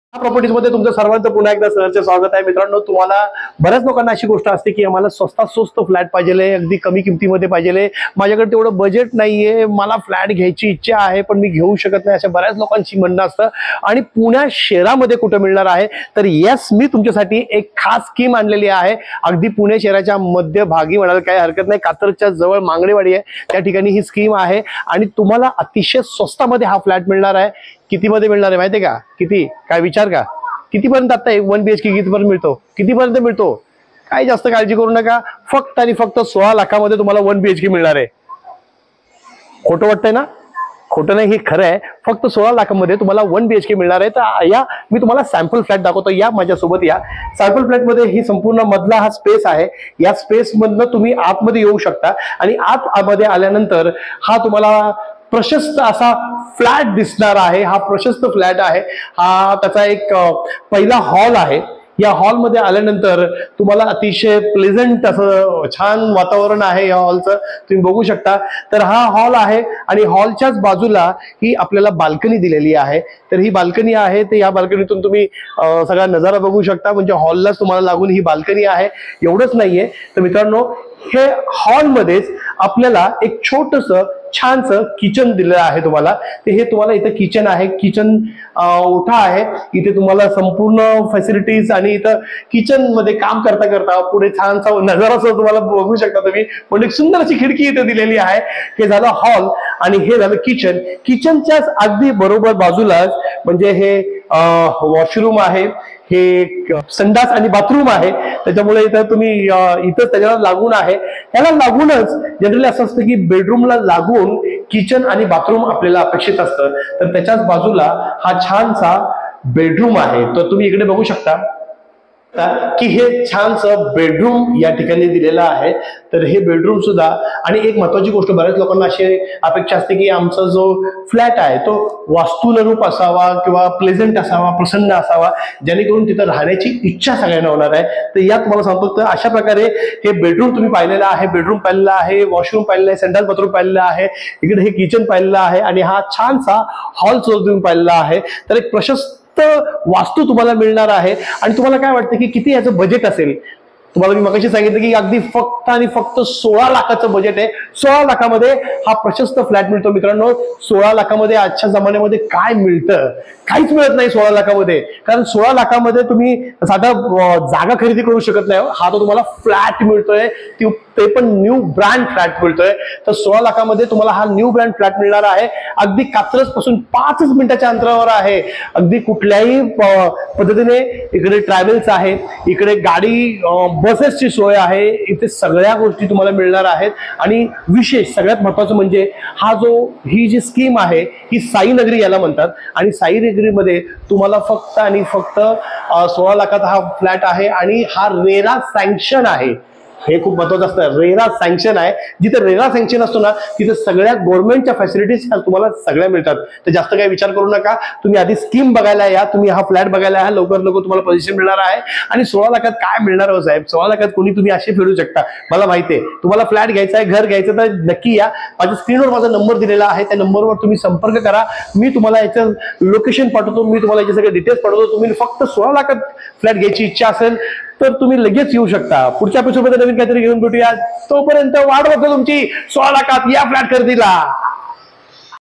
Properties मध्ये तुमचं सर्वांचं पुन्हा एकदा सहर्ष स्वागत आहे. मित्रांनो, तुम्हाला बऱ्याच लोकांना अशी गोष्ट असते की आम्हाला स्वस्तात स्वस्त फ्लॅट पाहिजे, अगदी कमी किमतीमध्ये पाहिजे, माझ्याकडे तेवढं बजेट नाहीये, मला फ्लॅट घ्यायची इच्छा आहे पण मी घेऊ शकत नाही, अशा बऱ्याच लोकांची म्हणणं असतं. आणि पुण्या शहरामध्ये कुठं मिळणार आहे तर यस, मी तुमच्यासाठी एक खास स्कीम आणलेली आहे. अगदी पुणे शहराच्या मध्यभागी म्हणाल काही हरकत नाही, कात्रजच्या जवळ मांगणेवाडी आहे त्या ठिकाणी ही स्कीम आहे आणि तुम्हाला अतिशय स्वस्तामध्ये हा फ्लॅट मिळणार आहे. कितीमध्ये मिळणार आहे माहितीये का? किती? काय विचार का? कितीपर्यंत आता 1 BHK कितीपर्यंत मिळतो? कितीपर्यंत मिळतो? काही जास्त काळजी करू नका, फक्त आणि फक्त 16 लाखामध्ये तुम्हाला 1 BHK मिळणार आहे. खोटं वाटतंय ना? खोटं नाही, हे खरं आहे. फक्त 16 लाखामध्ये तुम्हाला 1 BHK मिळणार आहे. तर या मी तुम्हाला सॅम्पल फ्लॅट दाखवतो, या माझ्यासोबत या. सॅम्पल फ्लॅटमध्ये ही संपूर्ण मधला हा स्पेस आहे. या स्पेस मधनं तुम्ही आतमध्ये येऊ शकता आणि आतमध्ये आल्यानंतर हा तुम्हाला प्रशस्त असा फ्लॅट दिसणार आहे. हा प्रशस्त फ्लॅट आहे. हा त्याचा एक पहिला हॉल आहे. या हॉलमध्ये आल्यानंतर तुम्हाला अतिशय प्लेझंट असं छान वातावरण आहे या हॉलचं, तुम्ही बघू शकता. तर हा हॉल आहे आणि हॉलच्याच बाजूला ही आपल्याला बाल्कनी दिलेली आहे. तर ही बाल्कनी आहे, तर या बाल्कनीतून तुम्ही सगळा नजारा बघू शकता. म्हणजे हॉललाच तुम्हाला लागून ही बाल्कनी आहे. एवढंच नाहीये तर मित्रांनो, हे हॉलमध्येच आपल्याला एक छोटंसं छानसं किचन दिलेलं आहे तुम्हाला. तर हे तुम्हाला इथं किचन आहे, किचन ओठा आहे. इथे तुम्हाला संपूर्ण फॅसिलिटीज आणि इथं किचन मध्ये काम करता करता पुढे छानसा नजारा तुम्हाला बघू शकता तुम्ही. पण एक सुंदर अशी खिडकी इथे दिलेली आहे. हे झालं हॉल आणि हे झालं किचन. किचनच्याच अगदी बरोबर बाजूलाच म्हणजे हे वॉशरूम आहे, हे संडास आणि बाथरूम आहे. त्याच्यामुळे इथं तुम्ही इथं त्याच्याला लागून आहे. याला लागूनच जनरली असं असतं की बेडरूमला लागून किचन आणि बाथरूम आपल्याला अपेक्षित असतं. तर त्याच्याच बाजूला हा छानसा बेडरूम आहे. तर तुम्ही इकडे बघू शकता की हे छानसं बेडरूम या ठिकाणी दिलेलं आहे. तर हे बेडरूम सुद्धा, आणि एक महत्वाची गोष्ट, बऱ्याच लोकांना अशी अपेक्षा असते की आमचा जो फ्लॅट आहे तो वास्तुनुरूप असावा किंवा प्लेझंट असावा, प्रसन्न असावा, जेणेकरून तिथं राहण्याची इच्छा सगळ्यांना होणार आहे. तर यात तुम्हाला सांगतो, तर अशा प्रकारे हे बेडरूम तुम्ही पाहिलेलं आहे, बेडरूम पाहिलेला आहे, वॉशरूम पाहिलेलं आहे, संडास बाथरूम पाहिलेलं आहे, इकडे हे किचन पाहिलेलं आहे आणि हा छानसा हॉल तुम्ही पाहिलेला आहे. तर एक प्रशस्त वास्तू तुम्हाला मिळणार आहे. आणि तुम्हाला काय वाटतं की किती याचं बजेट असेल? तुम्हाला मी मगाशी सांगितलं की अगदी फक्त आणि फक्त 16 लाखाचं बजेट आहे. 16 लाखामध्ये हा प्रशस्त फ्लॅट मिळतो. मित्रांनो, 16 लाखामध्ये आजच्या जमान्यामध्ये काय मिळतं? काहीच मिळत नाही 16 लाखामध्ये. कारण 16 लाखामध्ये तुम्ही साधा जागा खरेदी करू शकत नाही. हा तो तुम्हाला फ्लॅट मिळतोय, ते पण न्यू ब्रँड फ्लॅट मिळतोय. तर 16 लाखामध्ये तुम्हाला हा न्यू ब्रँड फ्लॅट मिळणार आहे. अगदी कात्रज पासून 5 मिनिटाच्या अंतरावर आहे. अगदी कुठल्याही पद्धतीने इकडे ट्रॅव्हल्स आहे, इकडे गाडी बसेसची सोय आहे, इथे सगळ्या गोष्टी तुम्हाला मिळणार आहेत. आणि विशेष सगळ्यात महत्वाचं म्हणजे ही जी स्कीम आहे ही साई नगरी याला म्हणतात. आणि साई नगरीमध्ये तुम्हाला फक्त आणि फक्त 16 लाखात हा फ्लॅट आहे आणि हा रेरा सँक्शन आहे. हे खूप महत्वाचं असतं, रेरा सँक्शन आहे. जिथे रेरा सँक्शन असतो ना, तिथे सगळ्या गव्हर्नमेंटच्या फॅसिलिटीज तुम्हाला सगळ्या मिळतात. तर जास्त काही विचार करू नका, तुम्ही आधी स्कीम बघायला या, तुम्ही हा फ्लॅट बघायला या. लवकर तुम्हाला पोझिशन मिळणार आहे. आणि 16 लाखात काय मिळणार हो साहेब? 16 लाखात कोणी तुम्ही असे फिरू शकता? मला माहिती आहे तुम्हाला फ्लॅट घ्यायचा आहे, घर घ्यायचं, तर नक्की या. माझ्या स्क्रीनवर माझा नंबर दिलेला आहे, त्या नंबरवर तुम्ही संपर्क करा. मी तुम्हाला याचं लोकेशन पाठवतो, मी तुम्हाला याचे सगळे डिटेल्स पाठवतो. तुम्ही फक्त 16 लाखात फ्लॅट घ्यायची इच्छा असेल तर तुम्ही लगेच येऊ शकता. पुढच्या एपिसोडमध्ये नवीन काहीतरी घेऊन भेटूया. तोपर्यंत वाट बघतो तुमची 16 लाखात या फ्लॅट खरेदीला.